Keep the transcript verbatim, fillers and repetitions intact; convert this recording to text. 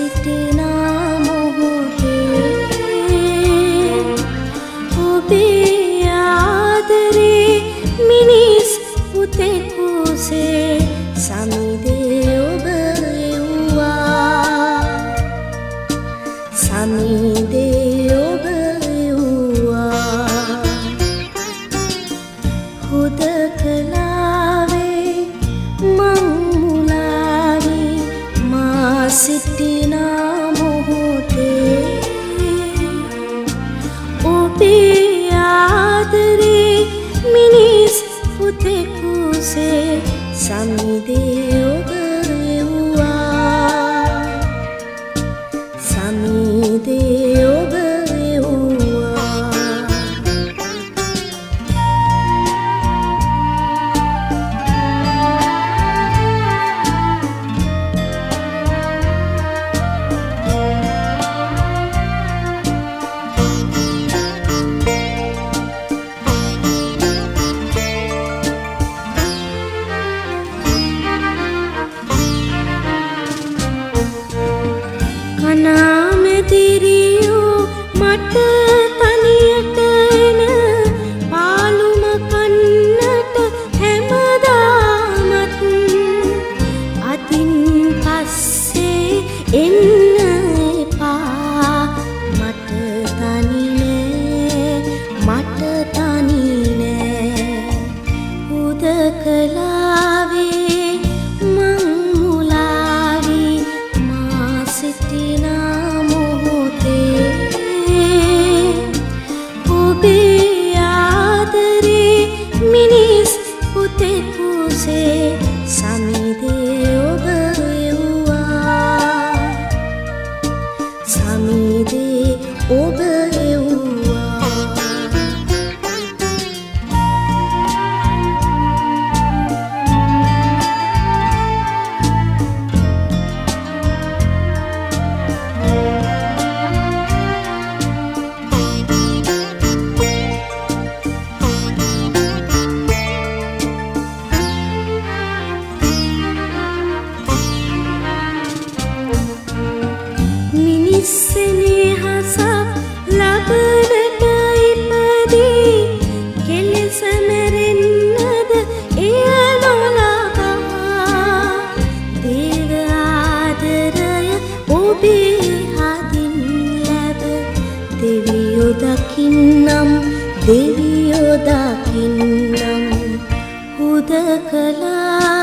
සිටින මොහොතේ ඔබේ ආදරේ මිනිස් පුතෙකුසේ සමිදේ ඔබ එව්වා සමිදේ ඔබ එව්වා හුදකලාවේ මං මුලාවී මා සිටින මොහොතේ ඔබේ ආදරේ මිනිස් පුතෙකුසේ සමිදේ ඔබ එව්වා සමිදේ ඔබ එව්වා කනාමැදිරියෝ මට තනියට එන පාළුම කන්නට හැමදාමත් අතින් පස්සේ එන්න එපා මට තනි නෑ මට තනි නෑ හුදකලාවේ මං මුලාවී මා සිටින මොහොතේ ඔබේ ආදරේ මිනිස් පුතෙකුසේ සමිදේ ඔබ එව්වා සමිදේ ඔබ එව්වා සෙනෙහසක් ලබනට ඉපදී කෙලෙස මැරෙන්නද එය නොලකා දේව ආදරය ඔබේ හදින් ලැබ දෙවියෝ දකින්නම් දෙවියෝ දකින්නම් හුදකලා